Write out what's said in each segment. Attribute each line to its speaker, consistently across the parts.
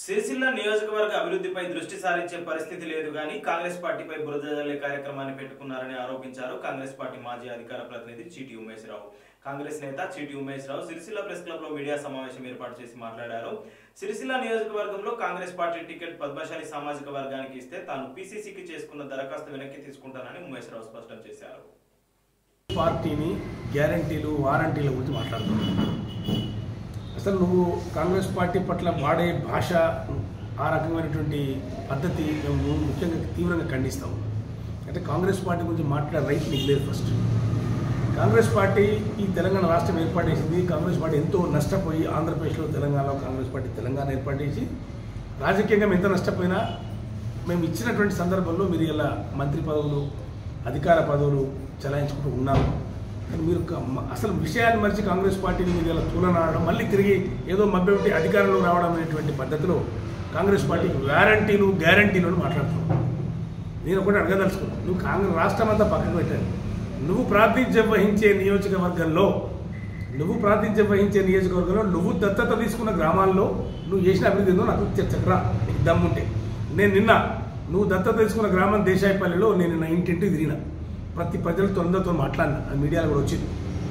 Speaker 1: సిరిసిల్ల నియోజకవర్గ అభివృద్ధిపై దృష్టి సారించే పరిస్థితి లేదు గాని కాంగ్రెస్ పార్టీపై బురద జల్లే కార్యక్రమాన్ని పెట్టుకున్నారని ఆరోపించారు కాంగ్రెస్ పార్టీ మాజీ అధికార ప్రతినిధి చీటి ఉమేష్ రావు. కాంగ్రెస్ నేత చీటి ఉమేష్ రావు సిరిసిల్ల ప్రెస్ క్లబ్ లో మీడియా సమావేశం ఏర్పాటు చేసి మాట్లాడారు. సిరిసిల్ల నియోజకవర్గంలో కాంగ్రెస్ పార్టీ టికెట్ పద్మశాలి సామాజిక వర్గానికి ఇస్తే తాను పీసీసీకి చేసుకున్న దరఖాస్తు వెనక్కి తీసుకుంటానని ఉమేష్ రావు స్పష్టం చేశారు.
Speaker 2: పార్టీని గ్యారంటీలు వారంటీల గురించి మాట్లాడుతున్నాను. అసలు నువ్వు కాంగ్రెస్ పార్టీ పట్ల వాడే భాష ఆ రకమైనటువంటి పద్ధతి మేము ముఖ్యంగా తీవ్రంగా ఖండిస్తాము. అంటే కాంగ్రెస్ పార్టీ గురించి మాట్లాడే రైట్ నీకు లేదు. ఫస్ట్ కాంగ్రెస్ పార్టీ ఈ తెలంగాణ రాష్ట్రం ఏర్పాటు చేసింది. కాంగ్రెస్ పార్టీ ఎంతో నష్టపోయి ఆంధ్రప్రదేశ్లో తెలంగాణలో కాంగ్రెస్ పార్టీ తెలంగాణ ఏర్పాటు చేసి రాజకీయంగా ఎంత నష్టపోయినా మేము ఇచ్చినటువంటి సందర్భంలో మీరు ఇలా మంత్రి పదవులు అధికార పదవులు చలాయించుకుంటూ ఉన్నారు. కానీ మీరు అసలు విషయాన్ని మరిచి కాంగ్రెస్ పార్టీని మీరు ఇలా తూలనాడడం మళ్ళీ తిరిగి ఏదో మభ్యపెట్టి అధికారంలో రావడం అనేటువంటి పద్ధతిలో కాంగ్రెస్ పార్టీకి గ్యారంటీలను మాట్లాడుతున్నావు. నేను ఒకటి అడగదలుచుకున్నాను. నువ్వు కాంగ్రెస్ రాష్ట్రం అంతా పక్కకు పెట్టాను. నువ్వు ప్రాతినిధ్యం వహించే నియోజకవర్గంలో నువ్వు దత్తత తీసుకున్న గ్రామాల్లో నువ్వు చేసిన అభివృద్ధి ఏందో నాకు చక్కరా నీకు దమ్ముంటే. నేను నిన్న నువ్వు దత్తత తీసుకున్న గ్రామం దేశాయపల్లిలో నేను నిన్న ఇంటింటికి తిరిగిన ప్రతి ప్రజలతో అందరితో మాట్లాడినా. ఆ మీడియాలో కూడా వచ్చింది.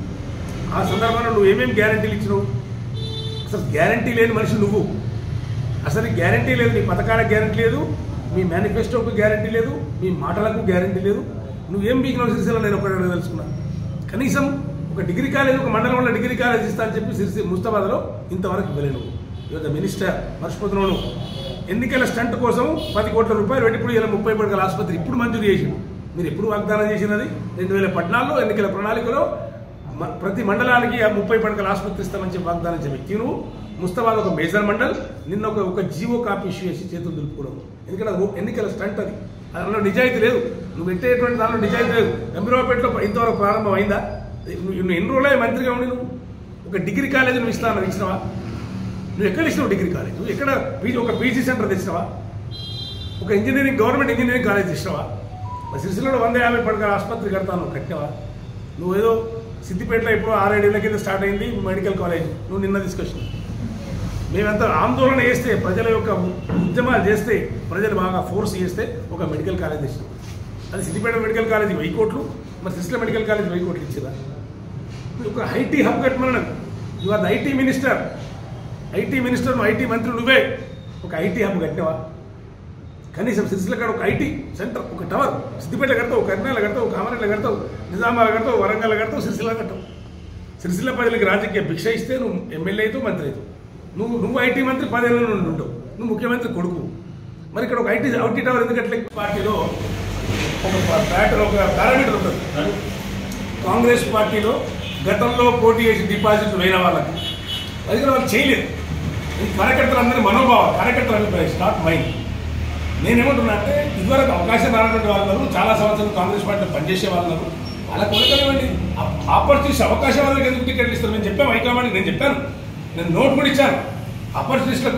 Speaker 2: ఆ సందర్భంలో నువ్వు ఏమేమి గ్యారంటీలు ఇచ్చినావు? అసలు గ్యారంటీ లేని మనిషి నువ్వు. అసలు గ్యారంటీ లేదు. నీ పథకాలకు గ్యారంటీ లేదు, మీ మేనిఫెస్టోకు గ్యారంటీ లేదు, మీ మాటలకు గ్యారంటీ లేదు. నువ్వేం బీకినావు సిరిసిల్ల? నేను ఒకటి అడగదలుచుకున్నాను. కనీసం ఒక డిగ్రీ కాలేజ్, ఒక మండలంలో డిగ్రీ కాలేజ్ ఇస్తా అని చెప్పి ముస్తాబాద్లో ఇంతవరకు ఇవ్వలేను. ఇవాళ మినిస్టర్ మర్చిపోతున్నావు. నువ్వు ఎన్నికల స్టంట్ కోసం 10 కోట్ల రూపాయలు పెట్టి ఇప్పుడు ఇలా 30 పడకల ఆసుపత్రి ఇప్పుడు మంజూరు చేసిండు. మీరు ఎప్పుడు వాగ్దానం చేసినది? 2014లో ఎన్నికల ప్రణాళికలో ప్రతి మండలానికి 30 పడకల ఆసుపత్రి ఇస్తామని చెప్పి వాగ్దానం చెప్పి నువ్వు ముస్తాబాద్ ఒక మేజర్ మండల్ నిన్న ఒక జీవో కాపీ ఇష్యూ చేసి చేతులు దులుపుకోవడం. ఎందుకంటే ఎన్నికల స్టంట్ అది. అందులో నిజాయితీ లేదు. నువ్వు పెట్టేటువంటి దానిలో నిజాయితీ లేదు. గంభీరావుపేటలో ఇంతవరకు ప్రారంభం అయిందా? నువ్వు ఎన్ని రోజులే మంత్రిగా ఉండి నువ్వు ఒక డిగ్రీ కాలేజ్ నువ్వు ఇచ్చినావా? నువ్వు ఎక్కడ ఇచ్చినావు డిగ్రీ కాలేజ్? నువ్వు ఎక్కడ ఒక పీజీ సెంటర్ తెచ్చినావా? ఒక గవర్నమెంట్ ఇంజనీరింగ్ కాలేజ్ ఇచ్చినావా? సిరిసిల్లలో 150 పడకల ఆసుపత్రి కడతాను కట్టినావా? నువ్వు ఏదో సిద్దిపేటలో ఇప్పుడు 6-7 ఏళ్ల కింద స్టార్ట్ అయింది మెడికల్ కాలేజ్, నువ్వు నిన్న తీసుకొచ్చినావు. మేమంతా ఆందోళన చేస్తే, ప్రజల యొక్క ఉద్యమాలు చేస్తే, ప్రజలు బాగా ఫోర్స్ చేస్తే ఒక మెడికల్ కాలేజ్ ఇచ్చినావు. అది సిద్దిపేట మెడికల్ కాలేజ్ 1000 కోట్లు, మరి సిరిసిల్ల మెడికల్ కాలేజ్ 1000 కోట్లు ఇచ్చిరా? ఒక ఐటీ హబ్ కట్టమన్నా. You are the IT minister, నువ్వు ఐటీ మంత్రి నువ్వే. ఒక ఐటీ హబ్ కట్టినావా? కనీసం సిరిసిల్ల కాడ ఒక ఐటీ సెంటర్, ఒక టవర్ సిద్దిపేట కడతావు, కర్నాల కడతావు, కామారెడ్డిలో కడతావు, నిజామాబాద్ కడతావు, వరంగల్ కడతావు, సిరిసిల్ల కడతావు. సిరిసిల్ల ప్రజలకు రాజకీయ భిక్ష ఇస్తే నువ్వు ఎమ్మెల్యే అవుతావు, మంత్రి అవుతావు. నువ్వు ఐటీ మంత్రి 10 ఏళ్ళ నుండి ఉండవు. నువ్వు ముఖ్యమంత్రి కొడుకు. మరి ఇక్కడ ఒక ఐటీ టవర్ ఎందుకంటే పార్టీలో ఒక పారామీటర్ ఉంటుంది. కాంగ్రెస్ పార్టీలో గతంలో పోటీ చేసి డిపాజిట్లు వేయిన వాళ్ళకి అది వాళ్ళు చేయలేదు. కార్యకర్తలు అందరి మనోభావం, కార్యకర్తల అభిప్రాయం, నాట్ మైండ్. నేనేమంటున్నా అంటే ఇదివరకు అవకాశం రానటువంటి వాళ్ళు, చాలా సంవత్సరాలు కాంగ్రెస్ పార్టీలో పనిచేసే వాళ్ళు, అలా కొనకలేవండి. ఆపర్చునిస్ట్ అవకాశం వాళ్ళకి ఎందుకు టికెట్లు ఇస్తారు? నేను చెప్పాను హైకమాండ్కి, నేను నోట్ కూడా ఇచ్చాను. ఆపర్చునిస్టులకు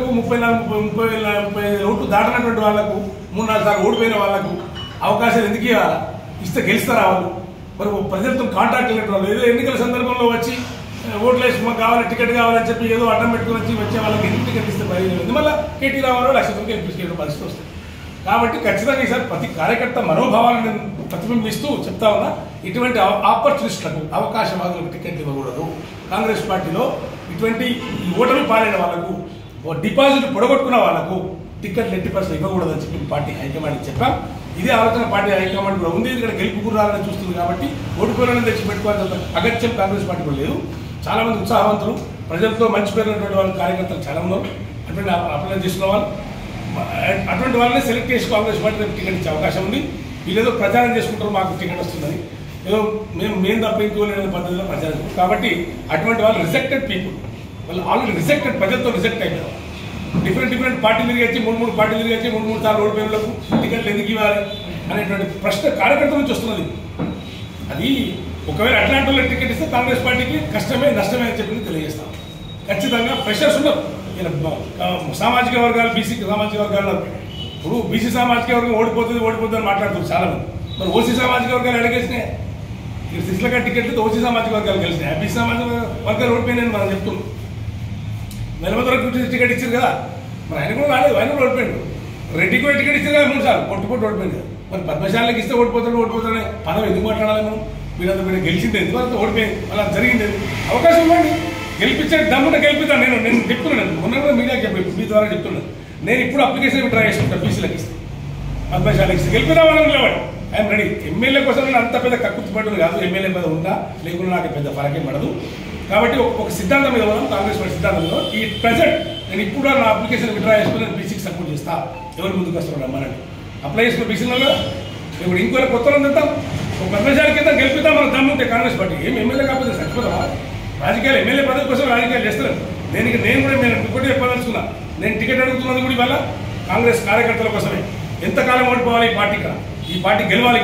Speaker 2: 30,000 ఓట్లు దాటినటువంటి వాళ్ళకు, 3-4 సార్లు ఓడిపోయిన వాళ్ళకు అవకాశాలు ఎందుకు ఇవ్వాలా? ఇస్తే గెలుస్తారా వాళ్ళు? మరి ప్రజలతో కాంటాక్ట్ లేని వాళ్ళు ఏదో ఎన్నికల సందర్భంలో వచ్చి ఓట్లు వేసి మాకు కావాలి, టికెట్ కావాలని చెప్పి ఏదో అడ్డం పెట్టుకుని వచ్చే వాళ్ళకి ఎందుకు టికెట్ ఇస్తే ప్రయోజనం? మళ్ళీ కేటీ రావాలో 1,00,000 రూపాయలు ఎంపీసీ పరిస్థితి వస్తుంది. కాబట్టి ఖచ్చితంగా ఈసారి ప్రతి కార్యకర్త మనోభావాలను నేను ప్రతిబింబిస్తూ చెప్తా ఉన్నా. ఇటువంటి ఆపర్చునిస్టులకు, అవకాశవాదులకు టికెట్లు ఇవ్వకూడదు. కాంగ్రెస్ పార్టీలో ఇటువంటి ఓటమి పాలైన వాళ్లకు, డిపాజిట్ పొడగొట్టుకున్న వాళ్లకు టికెట్లు 80% ఇవ్వకూడదని చెప్పి పార్టీ హైకమాండ్కి చెప్పాం. ఇదే ఆలోచన పార్టీ హైకమాండ్ కూడా ఉంది. ఇక్కడ గెలుపు గుర్రాలని చూస్తుంది కాబట్టి ఓడిపోయిన తెచ్చి పెట్టుకోవాల్సిన అగత్యం కాంగ్రెస్ పార్టీ కూడా లేదు. చాలా మంది ఉత్సాహవంతులు, ప్రజలతో మంచి పేరున్నటువంటి వాళ్ళు, కార్యకర్తలు చాలా ఉన్నారు. అటువంటి అప్లై చేసుకున్న వాళ్ళు, అటువంటి వాళ్ళని సెలెక్ట్ చేసి కాంగ్రెస్ పార్టీ టికెట్ ఇచ్చే అవకాశం ఉంది. వీళ్ళేదో ప్రచారం చేసుకుంటారు మాకు టికెట్ వస్తుందని, ఏదో మేము తప్ప ఇంకోలేని పద్ధతిలో ప్రచారం. కాబట్టి అటువంటి వాళ్ళు రిజెక్టెడ్ పీపుల్, వాళ్ళు ఆల్రెడీ రిజెక్టెడ్, ప్రజలతో రిజెక్ట్ అయిపోయారు. డిఫరెంట్ పార్టీలు తిరిగి 3 పార్టీలు తిరిగి 3 సార్లు ఓడిపోయినలకు టికెట్లు ఎందుకు ఇవ్వాలి అనేటువంటి ప్రశ్న కార్యకర్తల నుంచి వస్తున్నది. అది ఒకవేళ అట్లాంటి వాళ్ళకి టికెట్ ఇస్తే కాంగ్రెస్ పార్టీకి కష్టమే నష్టమే అని చెప్పి తెలియజేస్తాం. ఖచ్చితంగా ఫ్రెషర్స్ ఉన్నారు. సామాజిక వర్గాలు, బీసీ సామాజిక వర్గాలు, ఇప్పుడు బీసీ సామాజిక వర్గం ఓడిపోతుంది అని మాట్లాడుతున్నారు చాలా మంది. మరి ఓసీ సామాజిక వర్గాలు అడిగేసినాయి. ఇక్కడ సిరిసిల్ల టికెట్లు ఓసీ సామాజిక వర్గాలు కలిసినాయి, బీసీ సామాజిక వర్గాలు ఓడిపోయినాయని మనం చెప్తున్నాం. వెలమదొరకు టికెట్ ఇచ్చారు కదా, మరి ఆయన కూడా రాలేదు, ఆయన కూడా ఓడిపోయాడు. రెడ్డికి కూడా టికెట్ ఇచ్చిన 3 సార్లు కొట్టుకుంటూ ఓడిపోయింది. మరి పద్మశాలకి ఇస్తే ఓడిపోతాడని పదం ఎందుకు మాట్లాడాలి మనం? వీళ్ళంతా మీరు గెలిచింది ఎందుకు ఓడిపోయింది, అలా జరిగింది. అవకాశం ఇవ్వండి, గెలిపించే దమ్ముంటే గెలిపిస్తాను. నేను చెప్తున్నాను, మొన్న కూడా మీడియాకి చెప్పి మీ ద్వారా చెప్తున్నాను. నేను ఇప్పుడు అప్లికేషన్ విత్డ్రా చేసుకుంటాను, బీసీలకు ఇస్తే పద్మశాలకి ఇస్తే గెలిపిద్దామని నిలబడి ఐఎమ్ రెడీ. ఎమ్మెల్యే కోసం నేను అంత పెద్ద కక్కుర్తి పడ్డది కాదు. ఎమ్మెల్యే మీద ఉందా లేకుండా నాకు పెద్ద ఫరకేం పడదు. కాబట్టి ఒక సిద్ధాంతం మీద పోదాం, కాంగ్రెస్ పార్టీ సిద్ధాంతంలో. ఈ ప్రజెంట్ నేను ఇప్పుడు నా అప్లికేషన్ విత్డ్రా చేసుకుని నేను బీసీకి సపోర్ట్ చేస్తా. ఎవరు ముందుకు వస్తారు రమ్మనండి, అప్లై చేసుకుని బీసీలలో ఇప్పుడు ఇంకో కొత్త తెద్దాం, ఒక పద్మశాలకి ఇద్దాం, గెలిపిద్దాం. మన దమ్ముంటే కాంగ్రెస్ పార్టీ ఏం ఎమ్మెల్యే కాకపోతే చచ్చిపోతావా? రాజకీయాలు ఎమ్మెల్యే పదవి కోసం రాజకీయాలు చేస్తారు. నేను కూడా ఇంకోటి చెప్పదలుచుకున్నా, నేను టికెట్ అడుగుతున్నది కూడా ఇవాళ కాంగ్రెస్ కార్యకర్తల కోసమే. ఎంతకాలం ఓడిపోవాలి ఈ పార్టీ గెలవాలి.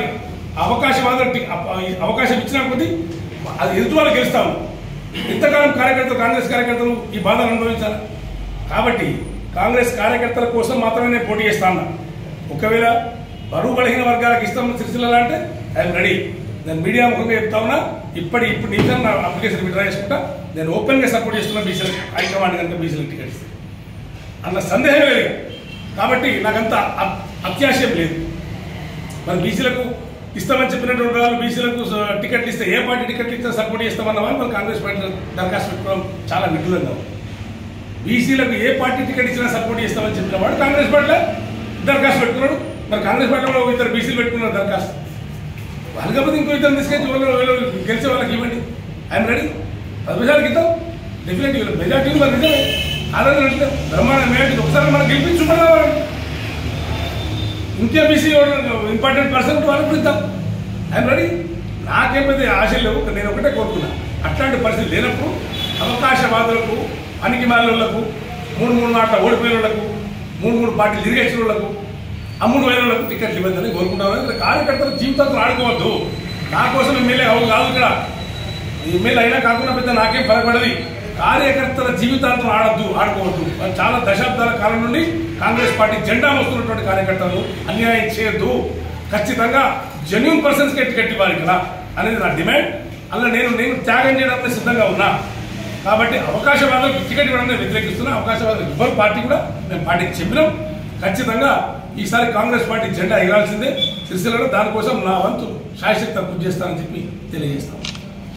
Speaker 2: అవకాశం ఇచ్చిన కొద్దీ అది ఎదుటి వాళ్ళు గెలుస్తాము. ఎంతకాలం కాంగ్రెస్ కార్యకర్తలు ఈ బాధను అనుభవించాలి. కాబట్టి కాంగ్రెస్ కార్యకర్తల కోసం మాత్రమే నేను పోటీ చేస్తాను. ఒకవేళ బరువు బలహీన వర్గాలకు ఇస్తాం సిరిసిల్ల అంటే ఐఎమ్ రెడీ. నేను మీడియా ముఖంగా చెప్తా ఉన్నా, ఇప్పుడు నిమిషం నా అప్లికేషన్ విత్డ్రా చేసుకుంటా. నేను ఓపెన్గా సపోర్ట్ చేస్తున్నా బీసీలకు, హైకమాండ్ కనుక బీసీలకు టికెట్ ఇస్తే అన్న సందేహం లేదు. కాబట్టి నాకంత అత్యాశయం లేదు. మరి బీసీలకు ఇస్తామని చెప్పినటువంటి వాళ్ళు బీసీలకు టికెట్లు ఇస్తే ఏ పార్టీ టికెట్లు ఇస్తే సపోర్ట్ చేస్తామన్న వాళ్ళు మరి కాంగ్రెస్ పార్టీ దరఖాస్తు పెట్టుకోవడం చాలా విడ్డూరంగా. బీసీలకు ఏ పార్టీ టికెట్ ఇచ్చినా సపోర్ట్ చేస్తామని చెప్పిన వాడు కాంగ్రెస్ పార్టీలో దరఖాస్తు పెట్టుకున్నాడు. మరి కాంగ్రెస్ పార్టీలో 2 బీసీలు పెట్టుకున్నారు దరఖాస్తు. వాళ్ళు కాకపోతే ఇంకో 2 తీసుకొచ్చి వాళ్ళు గెలిచే వాళ్ళకి ఇవ్వండి. I'm ready. పద్మశాలకి ఇద్దాం, డెఫినెట్లీ మెజార్టీ మరి నిజమే ఆదరణ బ్రహ్మాండ మెజార్టీ ఒకసారి మనం గెలిపించుకుంటాం. ఇంకే బీసీ ఇంపార్టెంట్ పర్సన్ వాళ్ళకి ఇద్దాం. I'm ready. నాకేమైతే ఆశలు లేవు. నేను ఒకటే కోరుకున్నా, అట్లాంటి పరిస్థితి లేనప్పుడు అవకాశవాదులకు, పనికి మాలకు, 3 మాటల ఓడిపోయిన వాళ్ళకు, 3 పార్టీలు తిరిగేసిన వాళ్ళకు, అమ్ముడు వేల వాళ్ళకు టికెట్లు ఇవ్వద్దని కోరుకుంటాను. కార్యకర్తల జీవితాలతో ఆడుకోవద్దు. నా కోసం ఎమ్మెల్యే కాదు ఇక్కడ. ఎమ్మెల్యే అయినా కాకుండా పెద్ద నాకేం పరపడది. కార్యకర్తల జీవితాలతో ఆడుకోవద్దు. చాలా దశాబ్దాల కాలం నుండి కాంగ్రెస్ పార్టీ జెండా మోస్తున్నటువంటి కార్యకర్తలను అన్యాయం చేయొద్దు. ఖచ్చితంగా జెన్యూన్ పర్సన్స్కే టికెట్ ఇవ్వాలి కదా అనేది నా డిమాండ్. అలా నేను త్యాగం చేయడానికి సిద్ధంగా ఉన్నా. కాబట్టి అవకాశవాదులకు టికెట్ ఇవ్వడం వ్యతిరేకిస్తున్నా. అవకాశవాదులకు ఇవ్వరు పార్టీ కూడా. మేము పార్టీకి చెప్పినాం. ఖచ్చితంగా ఈసారి కాంగ్రెస్ పార్టీ జెండా ఎగరాల్సిందే సిరిసిల్లలో. దానికోసం నా వంతు శాయశక్తి కృషి చేస్తానని చెప్పి తెలియజేస్తాం.